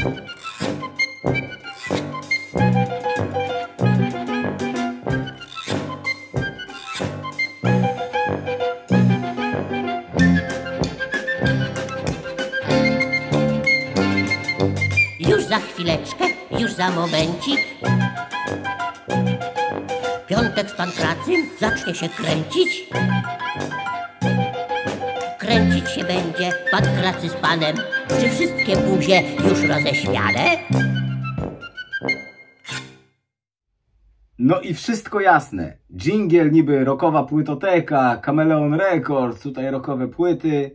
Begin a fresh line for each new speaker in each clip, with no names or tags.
Już za chwileczkę, już za momencik Piątek z Pankracym zacznie się kręcić. Kręcić się będzie Pankracy z panem. Czy wszystkie buzie już roześmiane?
No i wszystko jasne. Dżingiel niby rockowa płytoteka, Kameleon Records, tutaj rockowe płyty.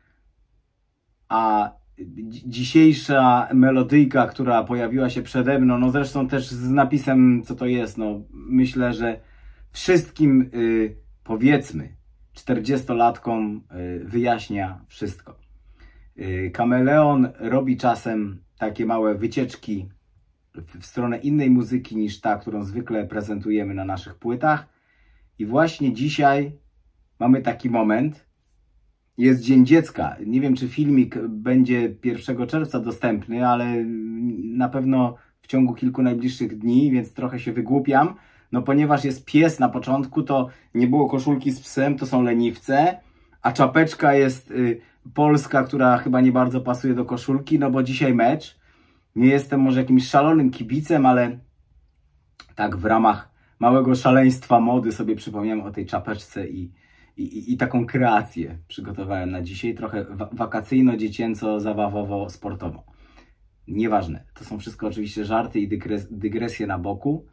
A dzisiejsza melodyjka, która pojawiła się przede mną, no zresztą też z napisem, co to jest, no myślę, że wszystkim, powiedzmy, 40-latkom wyjaśnia wszystko. Kameleon robi czasem takie małe wycieczki w stronę innej muzyki niż ta, którą zwykle prezentujemy na naszych płytach. I właśnie dzisiaj mamy taki moment. Jest Dzień Dziecka. Nie wiem, czy filmik będzie 1 czerwca dostępny, ale na pewno w ciągu kilku najbliższych dni, więc trochę się wygłupiam. No ponieważ jest pies na początku, to nie było koszulki z psem, to są leniwce, a czapeczka jest polska, która chyba nie bardzo pasuje do koszulki, no bo dzisiaj mecz. Nie jestem może jakimś szalonym kibicem, ale tak w ramach małego szaleństwa mody sobie przypomniałem o tej czapeczce i taką kreację przygotowałem na dzisiaj, trochę wakacyjno-dziecięco-zabawowo-sportowo. Nieważne, to są wszystko oczywiście żarty i dygresje na boku.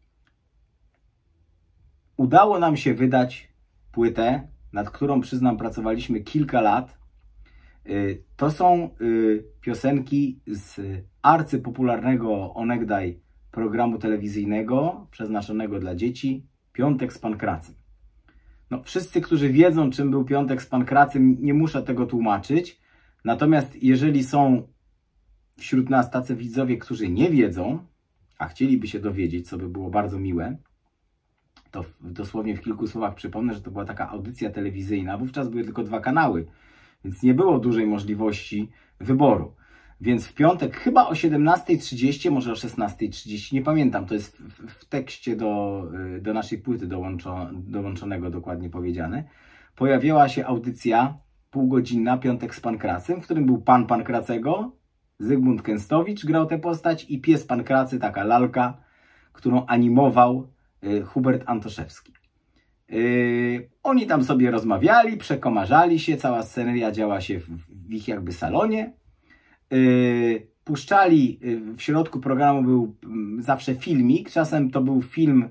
Udało nam się wydać płytę, nad którą, przyznam, pracowaliśmy kilka lat. To są piosenki z arcypopularnego onegdaj programu telewizyjnego przeznaczonego dla dzieci, Piątek z Pankracym. No, wszyscy, którzy wiedzą, czym był Piątek z Pankracym, nie muszę tego tłumaczyć. Natomiast jeżeli są wśród nas tacy widzowie, którzy nie wiedzą, a chcieliby się dowiedzieć, co by było bardzo miłe, to dosłownie w kilku słowach przypomnę, że to była taka audycja telewizyjna. Wówczas były tylko 2 kanały, więc nie było dużej możliwości wyboru. Więc w piątek chyba o 17:30, może o 16:30, nie pamiętam, to jest w tekście do naszej płyty dołączonego, dokładnie powiedziane, pojawiała się audycja półgodzinna Piątek z Pankracym, w którym był pan Pankracego, Zygmunt Kęstowicz grał tę postać i pies Pankracy, taka lalka, którą animował Hubert Antoszewski. Oni tam sobie rozmawiali, przekomarzali się, cała sceneria działa się w ich jakby salonie. Puszczali, w środku programu był zawsze filmik, czasem to był film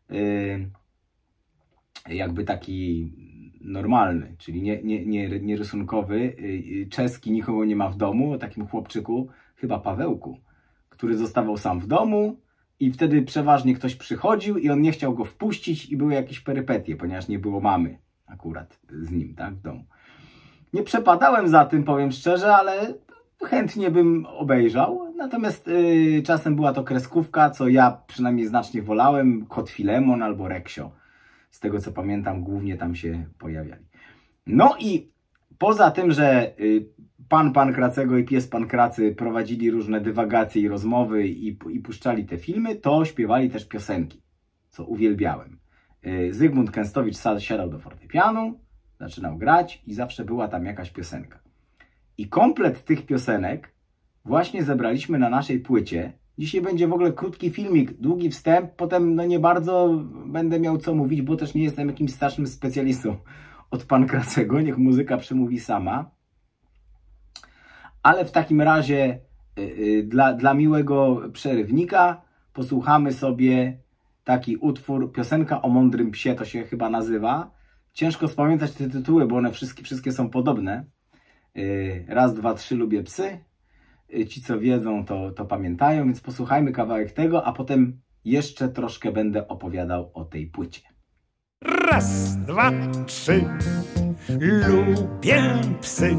jakby taki normalny, czyli nie rysunkowy, czeski, nikogo nie ma w domu, o takim chłopczyku, chyba Pawełku, który zostawał sam w domu i wtedy przeważnie ktoś przychodził i on nie chciał go wpuścić i były jakieś perypetie, ponieważ nie było mamy akurat z nim, tak, w domu. Nie przepadałem za tym, powiem szczerze, ale chętnie bym obejrzał, natomiast czasem była to kreskówka, co ja przynajmniej znacznie wolałem, Kot Filemon albo Reksio. Z tego co pamiętam, głównie tam się pojawiali. No i poza tym, że pan Pankracego i pies Pankracy prowadzili różne dywagacje i rozmowy i puszczali te filmy, to śpiewali też piosenki, co uwielbiałem. Zygmunt Kęstowicz siadał do fortepianu, zaczynał grać i zawsze była tam jakaś piosenka. I komplet tych piosenek właśnie zebraliśmy na naszej płycie. Dzisiaj będzie w ogóle krótki filmik, długi wstęp, potem no nie bardzo będę miał co mówić, bo też nie jestem jakimś strasznym specjalistą od Pankracego, niech muzyka przemówi sama. Ale w takim razie dla miłego przerywnika posłuchamy sobie taki utwór, piosenka o mądrym psie, to się chyba nazywa. Ciężko spamiętać te tytuły, bo one wszystkie są podobne. Raz, dwa, trzy, lubię psy. Ci, co wiedzą, to pamiętają, więc posłuchajmy kawałek tego, a potem jeszcze troszkę będę opowiadał o tej płycie.
Raz, dwa, trzy, lubię psy.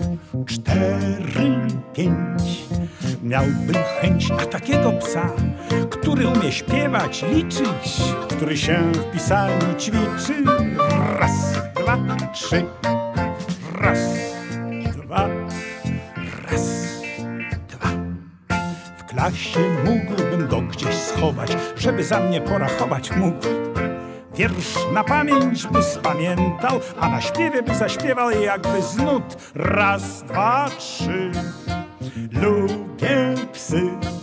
4, 5. Miałbym chęć na takiego psa, który umie śpiewać, liczyć, który się w pisaniu ćwiczy. Raz, dwa, trzy. Raz, dwa, raz, dwa. a się mógłbym go gdzieś schować, żeby za mnie porachować mógł. Wiersz na pamięć by spamiętał, a na śpiewie by zaśpiewał jakby z nut. Raz, dwa, trzy, lubię psy.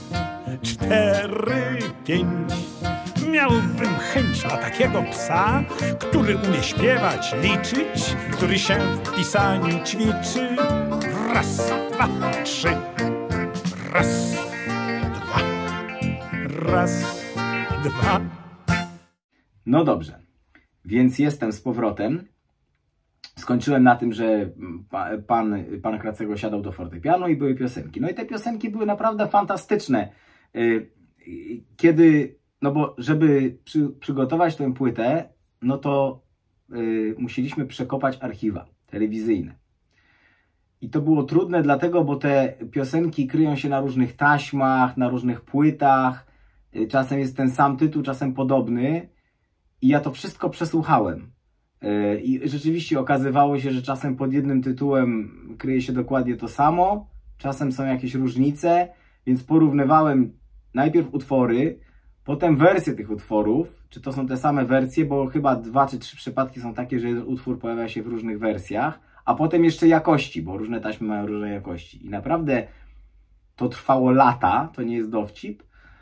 4, 5. Miałbym chęć na takiego psa, który umie śpiewać, liczyć, który się w pisaniu ćwiczy. Raz, dwa, trzy. Raz, dwa. Raz, dwa.
No dobrze, więc jestem z powrotem. Skończyłem na tym, że pan Kracego siadał do fortepianu i były piosenki. No i te piosenki były naprawdę fantastyczne. No bo żeby przygotować tę płytę, no to musieliśmy przekopać archiwa telewizyjne. I to było trudne dlatego, bo te piosenki kryją się na różnych taśmach, na różnych płytach. Czasem jest ten sam tytuł, czasem podobny. I ja to wszystko przesłuchałem. I rzeczywiście okazywało się, że czasem pod jednym tytułem kryje się dokładnie to samo, czasem są jakieś różnice, więc porównywałem najpierw utwory, potem wersje tych utworów, czy to są te same wersje, bo chyba 2 czy 3 przypadki są takie, że utwór pojawia się w różnych wersjach, a potem jeszcze jakości, bo różne taśmy mają różne jakości. I naprawdę to trwało lata, to nie jest dowcip.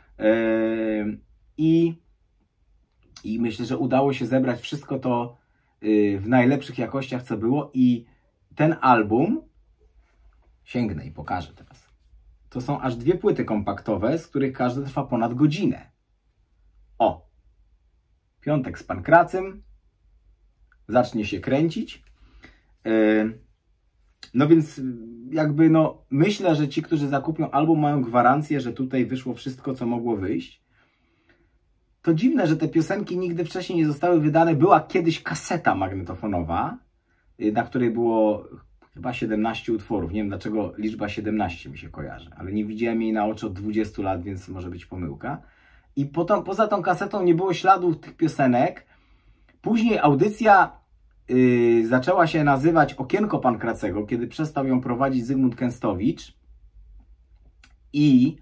I myślę, że udało się zebrać wszystko to w najlepszych jakościach, co było. I ten album, sięgnę i pokażę teraz, to są aż 2 płyty kompaktowe, z których każda trwa ponad godzinę. O! Piątek z Pankracym zacznie się kręcić. No więc jakby no myślę, że ci, którzy zakupią album, mają gwarancję, że tutaj wyszło wszystko, co mogło wyjść. To dziwne, że te piosenki nigdy wcześniej nie zostały wydane. Była kiedyś kaseta magnetofonowa, na której było chyba 17 utworów. Nie wiem, dlaczego liczba 17 mi się kojarzy, ale nie widziałem jej na oczy od 20 lat, więc może być pomyłka. I poza tą kasetą nie było śladu tych piosenek. Później audycja zaczęła się nazywać Okienko Pankracego, kiedy przestał ją prowadzić Zygmunt Kęstowicz. I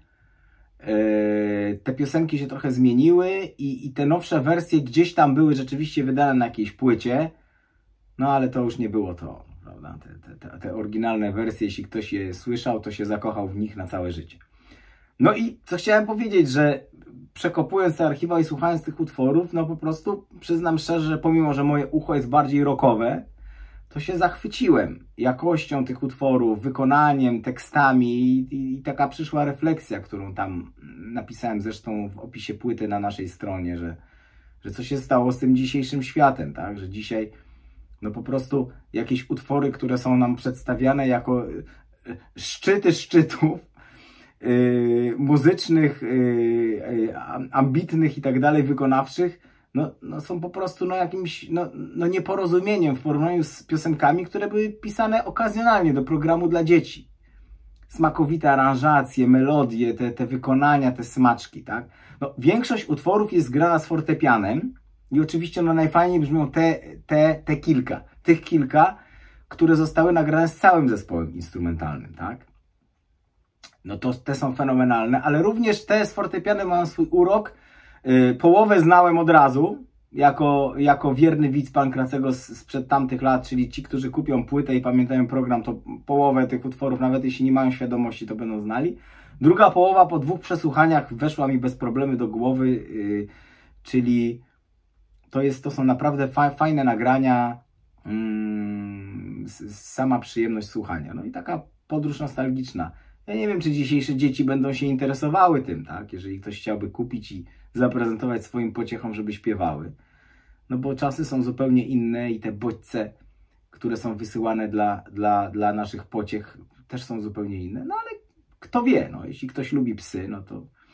te piosenki się trochę zmieniły i te nowsze wersje gdzieś tam były rzeczywiście wydane na jakiejś płycie, no ale to już nie było to, prawda? Te oryginalne wersje, jeśli ktoś je słyszał, to się zakochał w nich na całe życie. No i co chciałem powiedzieć, że przekopując te archiwa i słuchając tych utworów, no po prostu przyznam szczerze, że pomimo, że moje ucho jest bardziej rockowe, to się zachwyciłem jakością tych utworów, wykonaniem, tekstami i taka przyszła refleksja, którą tam napisałem zresztą w opisie płyty na naszej stronie, że co się stało z tym dzisiejszym światem, tak? Że dzisiaj no po prostu jakieś utwory, które są nam przedstawiane jako szczyty szczytów muzycznych, ambitnych i tak dalej, wykonawczych, no są po prostu jakimś nieporozumieniem w porównaniu z piosenkami, które były pisane okazjonalnie do programu dla dzieci. Smakowite aranżacje, melodie, te wykonania, te smaczki, tak? No, większość utworów jest grana z fortepianem i oczywiście najfajniej brzmią tych kilka, które zostały nagrane z całym zespołem instrumentalnym, tak? No to te są fenomenalne, ale również te z fortepianem mają swój urok. Połowę znałem od razu, jako wierny widz Pankracego sprzed tamtych lat, czyli ci, którzy kupią płytę i pamiętają program, to połowę tych utworów, nawet jeśli nie mają świadomości, to będą znali. Druga połowa po 2 przesłuchaniach weszła mi bez problemy do głowy, czyli to są naprawdę fajne nagrania, sama przyjemność słuchania. No i taka podróż nostalgiczna. Ja nie wiem, czy dzisiejsze dzieci będą się interesowały tym, tak? Jeżeli ktoś chciałby kupić i zaprezentować swoim pociechom, żeby śpiewały. No bo czasy są zupełnie inne i te bodźce, które są wysyłane dla naszych pociech, też są zupełnie inne. No ale kto wie, no jeśli ktoś lubi psy, no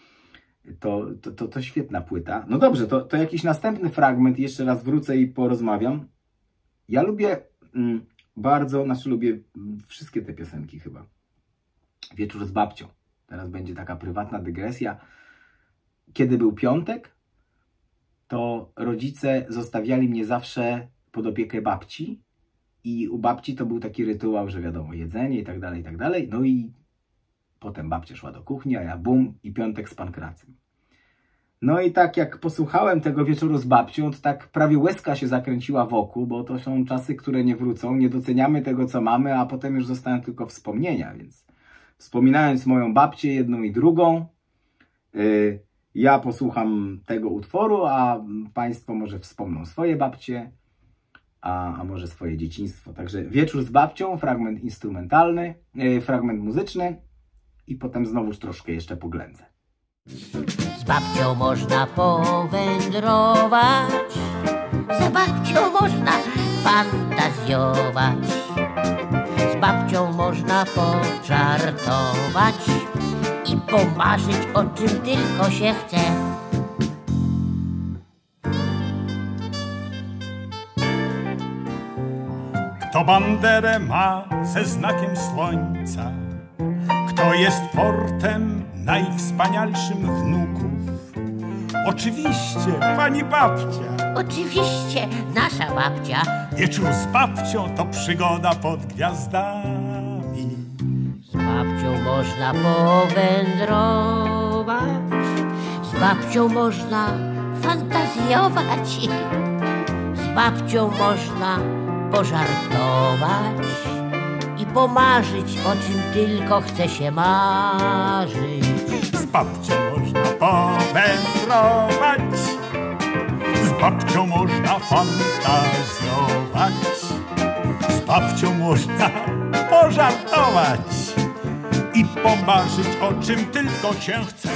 to świetna płyta. No dobrze, to jakiś następny fragment, jeszcze raz wrócę i porozmawiam. Ja lubię lubię wszystkie te piosenki chyba. Wieczór z babcią. Teraz będzie taka prywatna dygresja. Kiedy był piątek, to rodzice zostawiali mnie zawsze pod opiekę babci i u babci to był taki rytuał, że wiadomo, jedzenie i tak dalej, i tak dalej. No i Potem babcia szła do kuchni, a ja bum i piątek z Pankracem. No i tak jak posłuchałem tego wieczoru z babcią, to tak prawie łezka się zakręciła wokół, bo to są czasy, które nie wrócą, nie doceniamy tego, co mamy, a potem już zostają tylko wspomnienia, więc wspominając moją babcię, jedną i drugą, ja posłucham tego utworu, a Państwo może wspomną swoje babcie, a może swoje dzieciństwo. Także wieczór z babcią, fragment instrumentalny, fragment muzyczny i potem znowuż troszkę jeszcze poględzę.
Z babcią można powędrować, za babcią można fantazjować, z babcią można poczartować i pomarzyć, o czym tylko się chce.
Kto banderę ma ze znakiem słońca, kto jest portem najwspanialszym wnuków. Oczywiście, pani babcia.
Oczywiście, nasza babcia.
Wieczór z babcią to przygoda pod gwiazdami.
Z babcią można powędrować, z babcią można fantazjować, z babcią można pożartować i pomarzyć, o czym tylko chce się marzyć.
Z babcią można powędrować, z babcią można fantazjować, z babcią można pożartować i pomarzyć, o czym tylko się chce.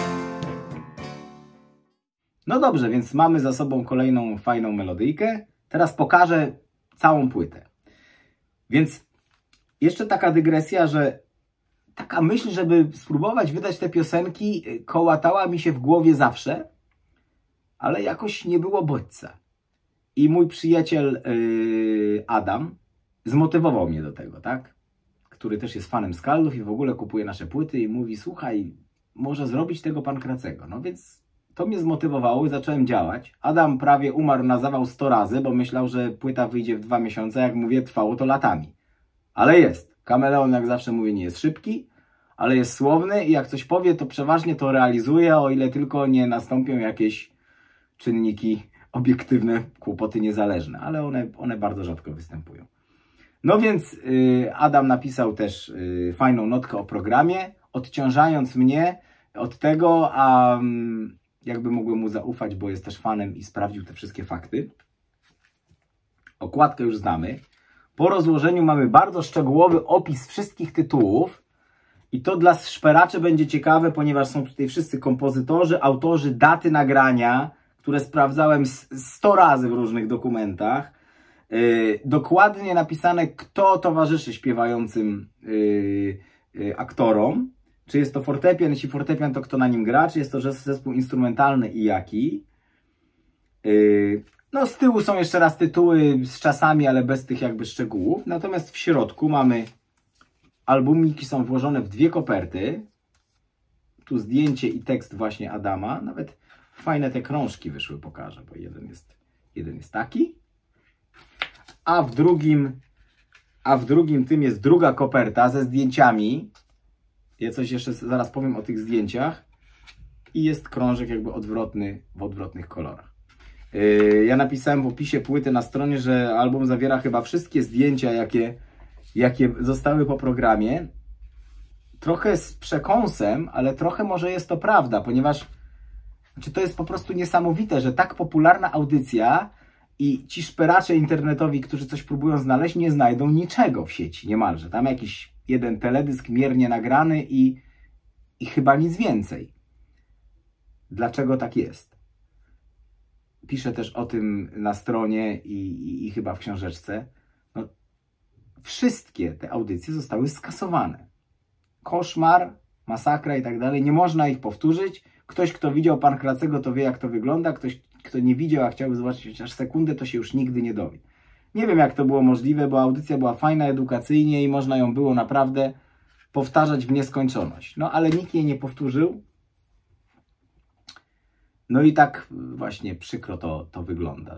No dobrze, więc mamy za sobą kolejną fajną melodyjkę. Teraz pokażę całą płytę. Więc jeszcze taka dygresja, że taka myśl, żeby spróbować wydać te piosenki, kołatała mi się w głowie zawsze, ale jakoś nie było bodźca. I mój przyjaciel Adam zmotywował mnie do tego, tak? Który też jest fanem Skaldów i w ogóle kupuje nasze płyty i mówi, słuchaj, może zrobić tego Pankracego. No więc to mnie zmotywowało i zacząłem działać. Adam prawie umarł na zawał 100 razy, bo myślał, że płyta wyjdzie w 2 miesiące. Jak mówię, trwało to latami. Ale jest. Kameleon, jak zawsze mówię, nie jest szybki, ale jest słowny i jak coś powie, to przeważnie to realizuje, o ile tylko nie nastąpią jakieś czynniki obiektywne, kłopoty niezależne, ale one bardzo rzadko występują. No więc Adam napisał też fajną notkę o programie, odciążając mnie od tego, a jakby mogłem mu zaufać, bo jest też fanem i sprawdził te wszystkie fakty. Okładkę już znamy. Po rozłożeniu mamy bardzo szczegółowy opis wszystkich tytułów i to dla szperaczy będzie ciekawe, ponieważ są tutaj wszyscy kompozytorzy, autorzy, daty nagrania, które sprawdzałem 100 razy w różnych dokumentach. Dokładnie napisane, kto towarzyszy śpiewającym aktorom. Czy jest to fortepian, jeśli fortepian, to kto na nim gra, czy jest to zespół instrumentalny i jaki. No z tyłu są jeszcze raz tytuły z czasami, ale bez tych jakby szczegółów. Natomiast w środku mamy albumiki, są włożone w 2 koperty. Tu zdjęcie i tekst właśnie Adama. Nawet fajne te krążki wyszły, pokażę, bo jeden jest taki. A w drugim tym jest druga koperta ze zdjęciami. Ja coś jeszcze zaraz powiem o tych zdjęciach. I jest krążek jakby odwrotny, w odwrotnych kolorach. Ja napisałem w opisie płyty na stronie, że album zawiera chyba wszystkie zdjęcia, jakie zostały po programie. Trochę z przekąsem, ale trochę może jest to prawda, ponieważ to jest po prostu niesamowite, że tak popularna audycja i ci szperacze internetowi, którzy coś próbują znaleźć, nie znajdą niczego w sieci niemalże. Tam jakiś jeden teledysk miernie nagrany i chyba nic więcej. Dlaczego tak jest? Piszę też o tym na stronie i chyba w książeczce. No, wszystkie te audycje zostały skasowane. Koszmar, masakra i tak dalej. Nie można ich powtórzyć. Ktoś, kto widział Pankracego, to wie, jak to wygląda. Ktoś, kto nie widział, a chciałby zobaczyć chociaż sekundę, to się już nigdy nie dowie. Nie wiem, jak to było możliwe, bo audycja była fajna edukacyjnie i można ją było naprawdę powtarzać w nieskończoność. No, ale nikt jej nie powtórzył. No i tak właśnie przykro to wygląda,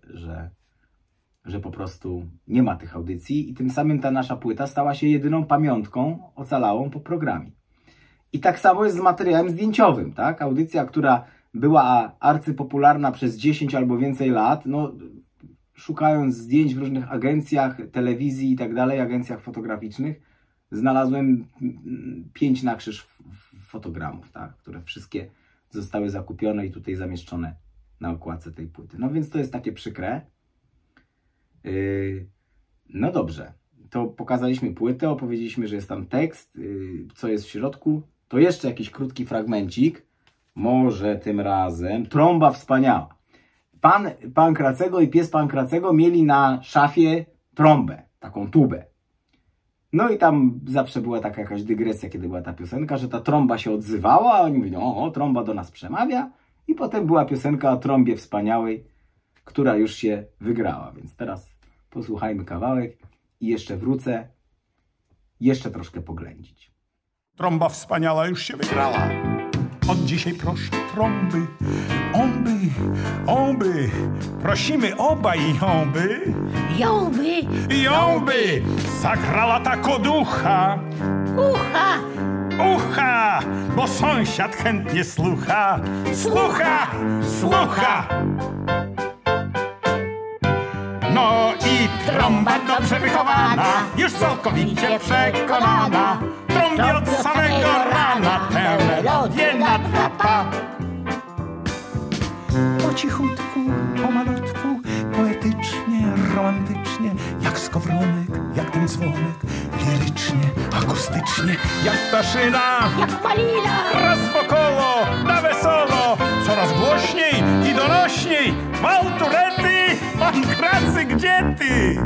że po prostu nie ma tych audycji i tym samym ta nasza płyta stała się jedyną pamiątką ocalałą po programie. I tak samo jest z materiałem zdjęciowym, tak? Audycja, która była arcypopularna przez 10 albo więcej lat, no szukając zdjęć w różnych agencjach, telewizji i tak dalej, agencjach fotograficznych, znalazłem 5 na krzyż fotogramów, tak? Które wszystkie zostały zakupione i tutaj zamieszczone na okładce tej płyty. No więc to jest takie przykre. No dobrze, to pokazaliśmy płytę, opowiedzieliśmy, że jest tam tekst, co jest w środku. To jeszcze jakiś krótki fragmencik. Może tym razem Trąba wspaniała. Pan Pankracego i pies Pankracego mieli na szafie trąbę, taką tubę. No i tam zawsze była taka jakaś dygresja, kiedy była ta piosenka, że ta trąba się odzywała, a oni mówią, o, trąba do nas przemawia. I potem była piosenka o trąbie wspaniałej, która już się wygrała. Więc teraz posłuchajmy kawałek i jeszcze wrócę, jeszcze troszkę poględzić.
Trąba wspaniała już się wygrała. Od dzisiaj proszę trąby, oby, prosimy obaj jąby, zagrała ta koducha. Ucha, bo sąsiad chętnie słucha. No i trąba dobrze wychowana, już całkowicie przekonana, trąbi od samego rana tę melodię natrapa. Po cichutku, pomalutku, poetycznie, romantycznie, jak skowronek, jak ten dzwonek, lirycznie, akustycznie, jak ptaszyna,
jak malina,
raz wokoło, na wesolo, coraz głośniej i donośniej, Malturety, Pankracy, gdzie ty?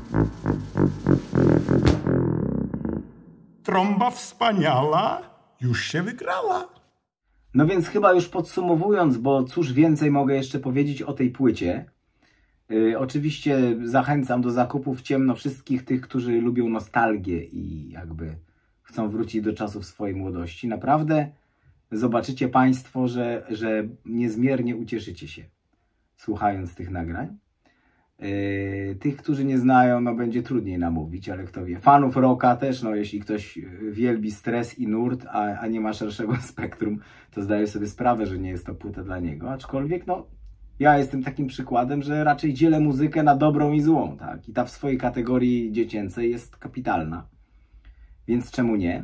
Trąba wspaniała już się wygrała.
No więc chyba już podsumowując, bo cóż więcej mogę jeszcze powiedzieć o tej płycie. Oczywiście zachęcam do zakupu w ciemno wszystkich tych, którzy lubią nostalgię i jakby chcą wrócić do czasów swojej młodości. Naprawdę zobaczycie Państwo, że niezmiernie ucieszycie się słuchając tych nagrań. Tych, którzy nie znają, no będzie trudniej namówić, ale kto wie. Fanów rocka też, no jeśli ktoś wielbi stres i nurt, a nie ma szerszego spektrum, to zdaję sobie sprawę, że nie jest to płyta dla niego. Aczkolwiek, no, ja jestem takim przykładem, że raczej dzielę muzykę na dobrą i złą, tak? I ta w swojej kategorii dziecięcej jest kapitalna. Więc czemu nie?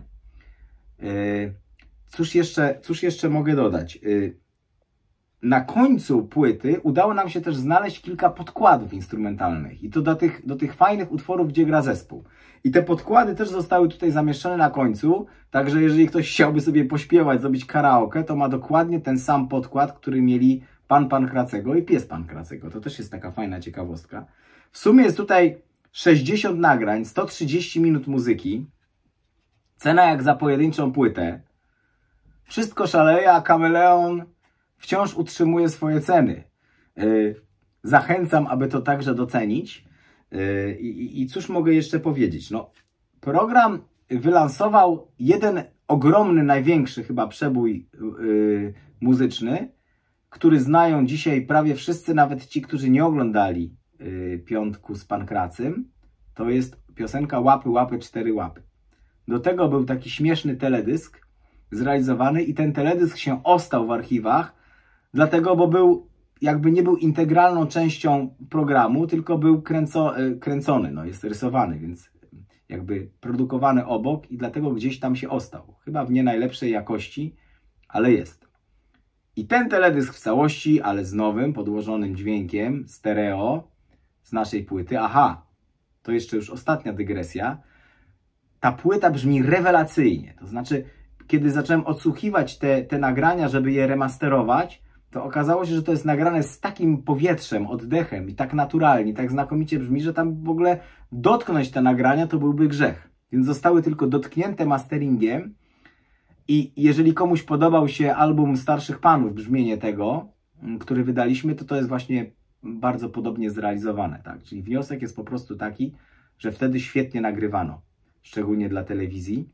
Cóż jeszcze mogę dodać? Na końcu płyty udało nam się też znaleźć kilka podkładów instrumentalnych i to do tych fajnych utworów, gdzie gra zespół. I te podkłady też zostały tutaj zamieszczone na końcu, także jeżeli ktoś chciałby sobie pośpiewać, zrobić karaoke, to ma dokładnie ten sam podkład, który mieli pan Pankracego i pies Pankracego. To też jest taka fajna ciekawostka. W sumie jest tutaj 60 nagrań, 130 minut muzyki, cena jak za pojedynczą płytę. Wszystko szaleje, a Kameleon wciąż utrzymuje swoje ceny. Zachęcam, aby to także docenić. I cóż mogę jeszcze powiedzieć? No, program wylansował jeden ogromny, największy chyba przebój muzyczny, który znają dzisiaj prawie wszyscy, nawet ci, którzy nie oglądali Piątku z Pankracym. To jest piosenka Łapy, łapy, 4 łapy. Do tego był taki śmieszny teledysk zrealizowany i ten teledysk się ostał w archiwach, dlatego, bo nie był integralną częścią programu, tylko był kręcony, no jest rysowany, więc jakby produkowany obok i dlatego gdzieś tam się ostał. Chyba w nie najlepszej jakości, ale jest. I ten teledysk w całości, ale z nowym, podłożonym dźwiękiem, stereo, z naszej płyty. Aha, to jeszcze już ostatnia dygresja. Ta płyta brzmi rewelacyjnie. To znaczy, kiedy zacząłem odsłuchiwać te nagrania, żeby je remasterować, to okazało się, że to jest nagrane z takim powietrzem, oddechem i tak naturalnie, tak znakomicie brzmi, że tam w ogóle dotknąć te nagrania to byłby grzech. Więc zostały tylko dotknięte masteringiem i jeżeli komuś podobał się album Starszych Panów, brzmienie tego, który wydaliśmy, to jest właśnie bardzo podobnie zrealizowane. Tak? Czyli wniosek jest po prostu taki, że wtedy świetnie nagrywano, szczególnie dla telewizji.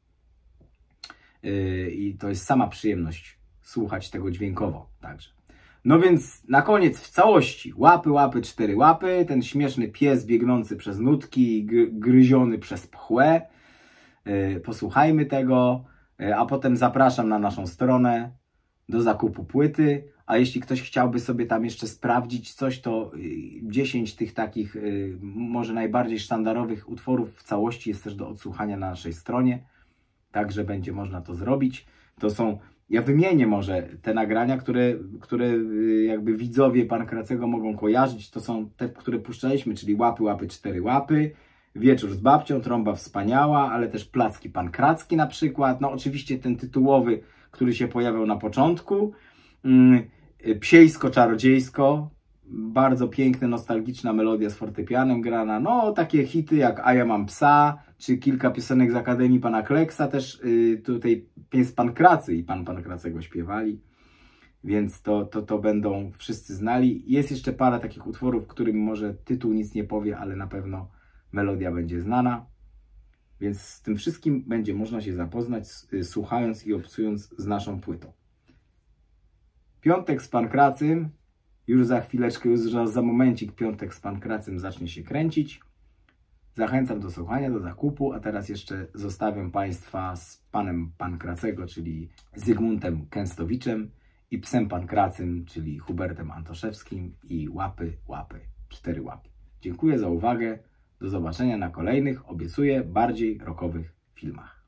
I to jest sama przyjemność słuchać tego dźwiękowo także. No więc na koniec w całości łapy, łapy, 4 łapy, ten śmieszny pies biegnący przez nutki, gryziony przez pchłę. Posłuchajmy tego. a potem zapraszam na naszą stronę do zakupu płyty, a jeśli ktoś chciałby sobie tam jeszcze sprawdzić coś, to 10 tych takich może najbardziej sztandarowych utworów w całości jest też do odsłuchania na naszej stronie, także będzie można to zrobić. To są, ja wymienię może te nagrania, które jakby widzowie Pankracego mogą kojarzyć. To są te, które puszczaliśmy, czyli Łapy, łapy, 4 łapy, Wieczór z babcią, Trąba wspaniała, ale też Placki pankracki na przykład. No oczywiście ten tytułowy, który się pojawiał na początku. Psiejsko-czarodziejsko, bardzo piękna, nostalgiczna melodia z fortepianem grana. No takie hity jak A ja mam psa, czy kilka piosenek z Akademii Pana Kleksa, też tutaj pies Pankracy i Pan Pankracego śpiewali. Więc to będą wszyscy znali. Jest jeszcze parę takich utworów, którym może tytuł nic nie powie, ale na pewno melodia będzie znana. Więc z tym wszystkim będzie można się zapoznać, słuchając i obcując z naszą płytą. Piątek z Pankracym, już za chwileczkę, już za momencik Piątek z Pankracym zacznie się kręcić. Zachęcam do słuchania, do zakupu, a teraz jeszcze zostawiam Państwa z Panem Pankracego, czyli Zygmuntem Kęstowiczem i Psem Pankracym, czyli Hubertem Antoszewskim i Łapy, łapy, 4 łapy. Dziękuję za uwagę. Do zobaczenia na kolejnych, obiecuję, bardziej rockowych filmach.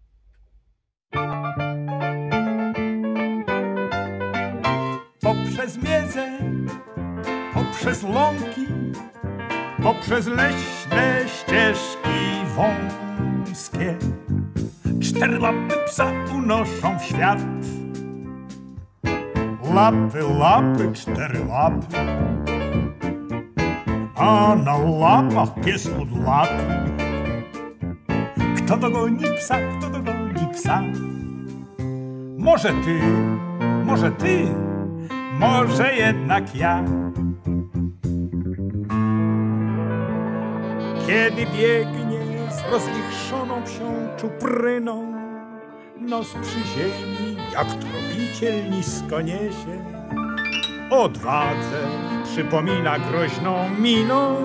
Poprzez miedzę, poprzez łąki, poprzez leśne ścieżki wąskie, 4 łapy psa unoszą w świat. Łapy, łapy, 4 łapy, a na łapach pies kudłaty. Kto dogoni psa, kto dogoni psa? Może ty, może ty, może jednak ja. Kiedy biegnie z rozwichrzoną psią czupryną, nos przy ziemi jak tropiciel nisko niesie. Odwadze przypomina groźną miną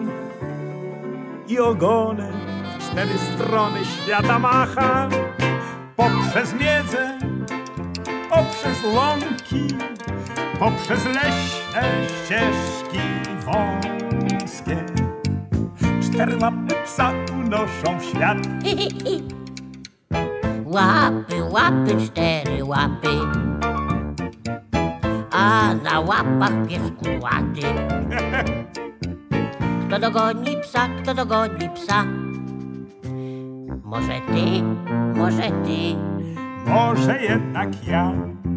i ogonem w 4 strony świata macha. Poprzez miedzę, poprzez łąki, poprzez leśne ścieżki wąskie, 4 łapy psa unoszą w świat.
Łapy, łapy, 4 łapy, a na łapach pies kudłaty. Kto dogoni psa, kto dogoni psa? Może ty, może ty,
może jednak ja.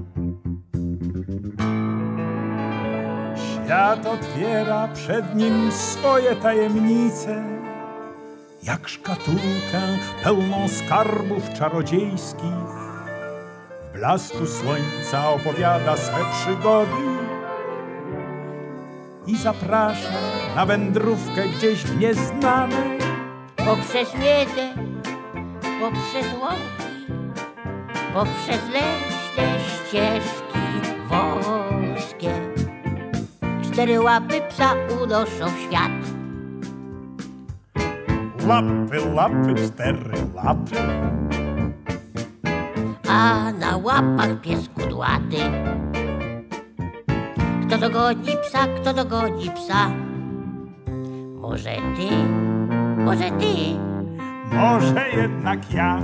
Świat otwiera przed nim swoje tajemnice, jak szkatułkę pełną skarbów czarodziejskich. W blasku słońca opowiada swe przygody i zaprasza na wędrówkę gdzieś w nieznane.
poprzez miedzę, poprzez łąki, poprzez leśne ścieżki wąskie, 4 łapy psa unoszą w świat.
Łapy, łapy, 4 łapy,
a na łapach pies kudłaty. Kto dogoni psa, kto dogoni psa? Może ty, może ty,
może jednak ja.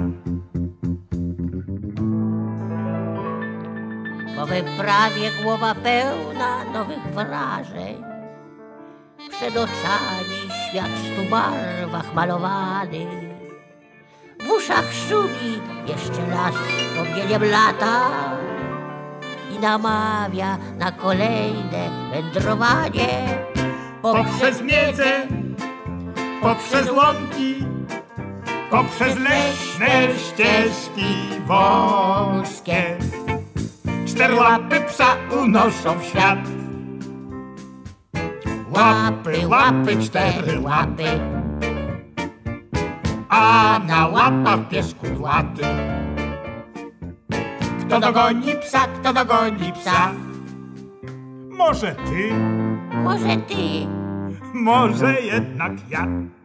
po wyprawie głowa pełna nowych wrażeń. Przed oczami świat w 100 barwach malowany. W uszach szumi jeszcze raz wspomnieniem lata i namawia na kolejne wędrowanie.
Poprzez miedzę, poprzez łąki, poprzez leśne ścieżki wąskie, 4 łapy psa unoszą w świat.
Łapy, łapy, 4 łapy,
a na łapach pies kudłaty.
kto dogoni psa, kto dogoni psa?
Może ty,
Może ty,
może jednak ja.